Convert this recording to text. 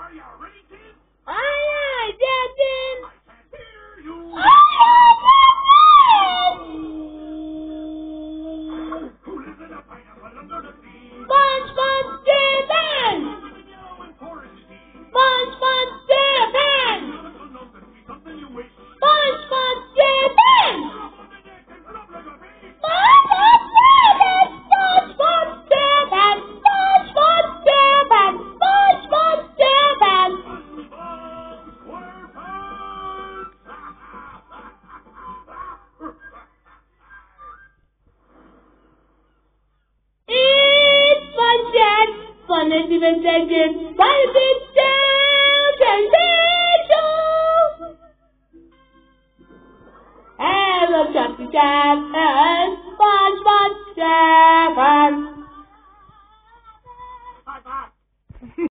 Aye, aye, Captain. SpongeBob SquarePants! SpongeBob SquarePants! SpongeBob SquarePants! SpongeBob SquarePants! SpongeBob SquarePants! SpongeBob SquarePants! SpongeBob SquarePants! It's SpongeBob! Fun and diversion! Politics, sensation! Hello, Chucky Cat and SpongeBob SquarePants!